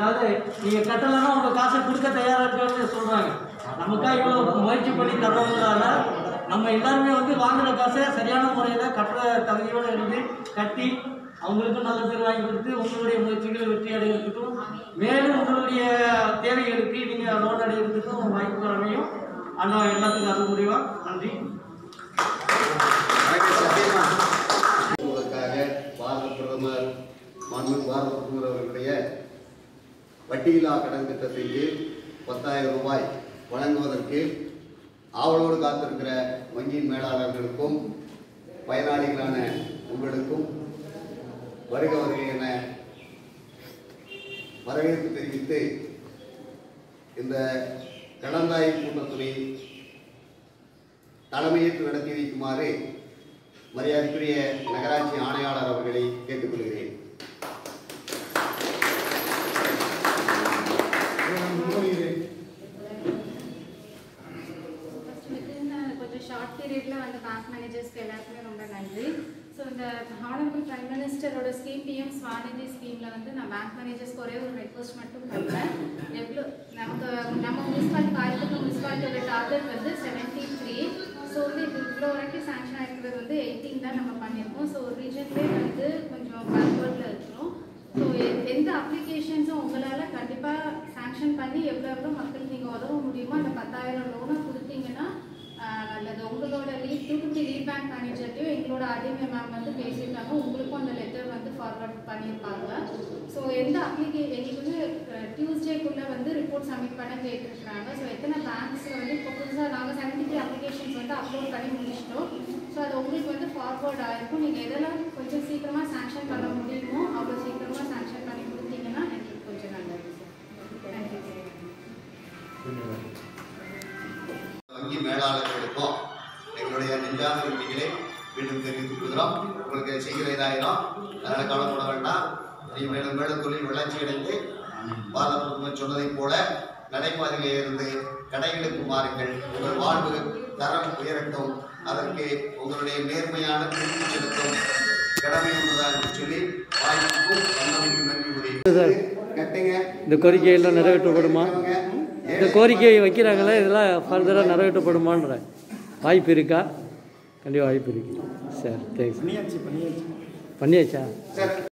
அதாவது நீங்கள் கட்டலைன்னா உங்கள் காசை கொடுக்க தயாராக இருக்கிறது சொல்கிறாங்க. நமக்காக இவ்வளோ முயற்சி பண்ணி தர்றவங்களால நம்ம எல்லாருமே வந்து வாங்குகிற காசை சரியான முறையில் கட்டுற தகுதியோடு இருந்து கட்டி அவங்களுக்கும் நல்ல பேர் வாங்கி கொடுத்து உங்களுடைய முயற்சிகளை வெற்றி அடைகிறதுக்கும் மேலும் உங்களுடைய தேவைகளுக்கு நீங்கள் லோன் அடைகிறதுக்கும் வாய்ப்புகள் அமையும். அண்ணா எல்லாத்துக்கும் அது முடிவா. நன்றி. உங்களுக்காக பாரத பிரதமர் அவர்களுடைய வட்டியில்லா கடன் திட்டத்தின் கீழ் 10,000 ரூபாய் வழங்குவதற்கு ஆவலோடு காத்திருக்கிற வங்கியின் மேலாளர்களுக்கும் பயனாளிகளான உங்களுக்கும் வருக வருகை என வரவேற்பு தெரிவித்து இந்த கடந்தாய் கூட்டத்துறை தலைமையேற்று நடத்தி வைக்குமாறு மரியாதைக்குரிய நகராட்சி ஆணையாளர் அவர்களை கேட்டுக்கொள்கிறேன். கொஞ்சம் ஷார்ட் பீரியட்ல வந்து பேங்க் மேனேஜர்ஸ்க்கு எல்லாருக்குமே ரொம்ப நன்றி. ஸோ இந்த ஹானரபிள் பிரைம் மினிஸ்டரோட ஸ்கீம் பிஎம் ஸ்வாநிதி ஸ்கீமில் வந்து நான் பேங்க் மேனேஜர்ஸ்க்கு ஒரே ஒரு ரெக்வஸ்ட் மட்டும் பண்ணுறேன். எவ்வளோ நம்ம முனிசிபாலிட்டி காயத்துக்கு முனிசிபாலிட்டியோட டார்கெட் வந்து 73. ஸோ வந்து இது இவ்வளோ வரைக்கும் சேங்ஷன் ஆகிருக்கிறது வந்து 18 தான் நம்ம பண்ணியிருக்கோம். ஸோ ஒரு ரீஜன்லேயே வந்து கொஞ்சம் பேக்வேர்டில் இருக்கிறோம். ஸோ எந்த அப்ளிகேஷன்ஸும் உங்களால் கண்டிப்பாக சேங்ஷன் பண்ணி எவ்வளோ மக்களுக்கு நீங்கள் உதவ முடியுமோ அந்த 10,000 லோனை கொடுத்தீங்கன்னா நல்லது. உங்களோட லீட் 250 லீட் பேங்க் மேனேஜர்ட்டையும் எங்களோட ஆர்டிஎம்ஏ மேம் வந்து பேசியிருக்காங்க. உங்களுக்கும் அந்த லெட்டர் வந்து ஃபார்வர்ட் பண்ணியிருப்பாங்க. ஸோ எந்த எங்களுக்கு வந்து டியூஸ்டேக்குள்ளே வந்து ரிப்போர்ட் சப்மிட் பண்ண கேட்டுருக்குறாங்க. ஸோ எத்தனை பேங்க்ஸில் வந்து இப்போ புதுசாக நாங்கள் 73 அப்ளிகேஷன்ஸ் வந்து அப்லோட் பண்ணி முடிச்சிட்டோம். ஸோ அது உங்களுக்கு வந்து ஃபார்வர்ட் ஆகிருக்கும். நீங்கள் எதெல்லாம் கொஞ்சம் சீக்கிரமாக சேங்ஷன் பண்ண முடியுமோ அவ்வளோ சீக்கிரமாக சேங்ஷன் பண்ணி கொடுத்தீங்கன்னா எங்களுக்கு கொஞ்சம் நல்லது. நன்றி. வங்கி மேலாளர்களுக்கும் எங்களுடைய நெஞ்சார்ந்த நன்றிகளை மீண்டும் தெரிவித்துக் கொள்கிறோம். உங்களுக்கு செய்கிற இதாயிரம் அதனால் கவலைப்பட வேண்டாம். நீங்கள் மேலும் மேலும் தொழில் வளர்ச்சி அடைந்து பாரத பிரதமர் சொன்னதைப் போல நடைபாதையிலே இருந்து கடைகளுக்கு மாறுங்கள். உங்கள் வாழ்வு தரம் உயரட்டும். அதற்கு உங்களுடைய நேர்மையான திருப்பி செலுத்தும் கடமை உள்ளதாக சொல்லி வாய்ப்புக்கும் தன்னமைக்கு நன்றி கூறி கட்டுங்க. இந்த கோரிக்கையெல்லாம் நிறைவேற்றப்படுமா? இந்த கோரிக்கையை வைக்கிறாங்களே இதெல்லாம் ஃபர்தராக நிறைவேற்றப்படுமான்ற வாய்ப்பு இருக்கா? கண்டிப்பாக வாய்ப்பு இருக்கு. சரி, தேங்க்ஸ். பண்ணியாச்சா?